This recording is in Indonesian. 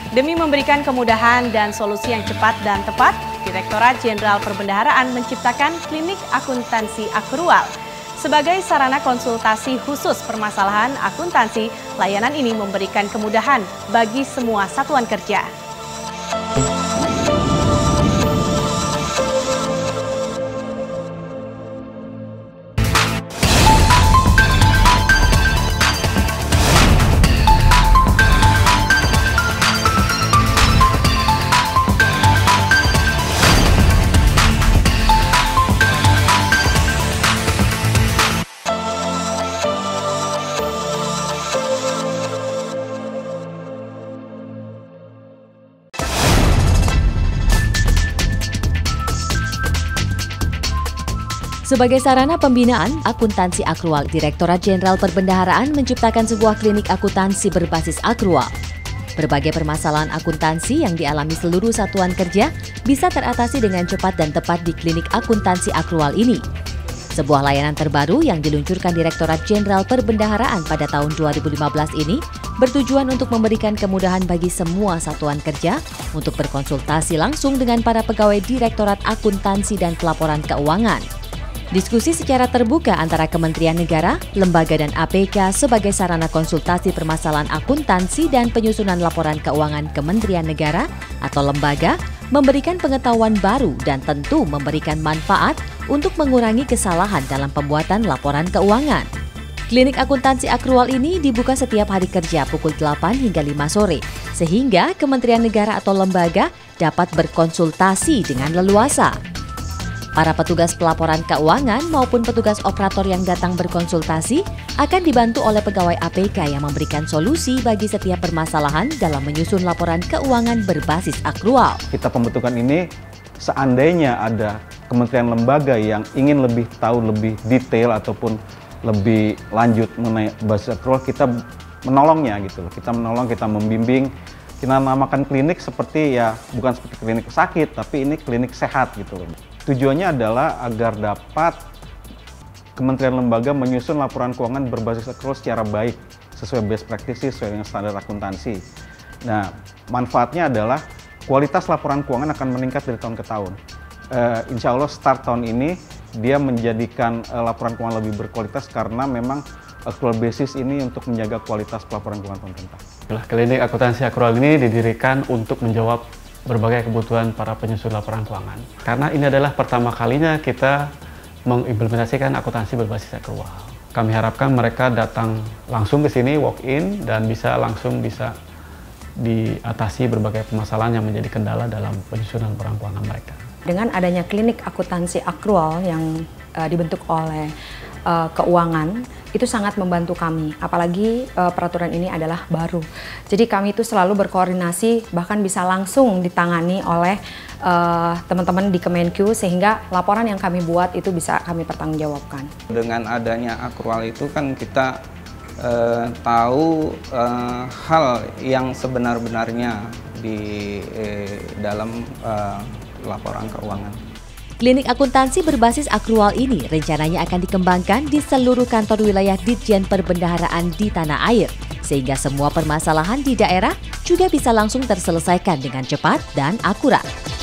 Demi memberikan kemudahan dan solusi yang cepat dan tepat, Direktorat Jenderal Perbendaharaan menciptakan klinik akuntansi akrual. Sebagai sarana konsultasi khusus permasalahan akuntansi, layanan ini memberikan kemudahan bagi semua satuan kerja. Sebagai sarana pembinaan akuntansi akrual, Direktorat Jenderal Perbendaharaan menciptakan sebuah klinik akuntansi berbasis akrual. Berbagai permasalahan akuntansi yang dialami seluruh satuan kerja bisa teratasi dengan cepat dan tepat di klinik akuntansi akrual ini. Sebuah layanan terbaru yang diluncurkan Direktorat Jenderal Perbendaharaan pada tahun 2015 ini bertujuan untuk memberikan kemudahan bagi semua satuan kerja untuk berkonsultasi langsung dengan para pegawai Direktorat Akuntansi dan Pelaporan Keuangan. Diskusi secara terbuka antara Kementerian Negara, lembaga dan APK sebagai sarana konsultasi permasalahan akuntansi dan penyusunan laporan keuangan Kementerian Negara atau lembaga memberikan pengetahuan baru dan tentu memberikan manfaat untuk mengurangi kesalahan dalam pembuatan laporan keuangan. Klinik akuntansi akrual ini dibuka setiap hari kerja pukul 8 hingga 5 sore, sehingga Kementerian Negara atau lembaga dapat berkonsultasi dengan leluasa. Para petugas pelaporan keuangan maupun petugas operator yang datang berkonsultasi akan dibantu oleh pegawai APK yang memberikan solusi bagi setiap permasalahan dalam menyusun laporan keuangan berbasis akrual. Kita pembentukan ini seandainya ada kementerian lembaga yang ingin lebih tahu lebih detail ataupun lebih lanjut mengenai basis akrual, kita menolongnya gitu loh. Kita menolong, kita membimbing. Kita namakan klinik seperti bukan seperti klinik sakit, tapi ini klinik sehat gitu loh. Tujuannya adalah agar dapat kementerian lembaga menyusun laporan keuangan berbasis akrual secara baik, sesuai best practices, sesuai dengan standar akuntansi. Nah, manfaatnya adalah kualitas laporan keuangan akan meningkat dari tahun ke tahun. Insya Allah start tahun ini dia menjadikan laporan keuangan lebih berkualitas karena memang akrual basis ini untuk menjaga kualitas pelaporan keuangan pemerintah. Klinik akuntansi akrual ini didirikan untuk menjawab berbagai kebutuhan para penyusun laporan keuangan. Karena ini adalah pertama kalinya kita mengimplementasikan akuntansi berbasis akrual. Kami harapkan mereka datang langsung ke sini, walk-in, dan bisa diatasi berbagai permasalahan yang menjadi kendala dalam penyusunan laporan keuangan mereka. Dengan adanya klinik akuntansi akrual yang dibentuk oleh keuangan, itu sangat membantu kami, apalagi peraturan ini adalah baru. Jadi kami itu selalu berkoordinasi, bahkan bisa langsung ditangani oleh teman-teman di Kemenq, sehingga laporan yang kami buat itu bisa kami pertanggungjawabkan. Dengan adanya akrual itu kan kita tahu hal yang sebenar-benarnya di dalam laporan keuangan. Klinik akuntansi berbasis akrual ini rencananya akan dikembangkan di seluruh kantor wilayah Ditjen Perbendaharaan di tanah air, sehingga semua permasalahan di daerah juga bisa langsung terselesaikan dengan cepat dan akurat.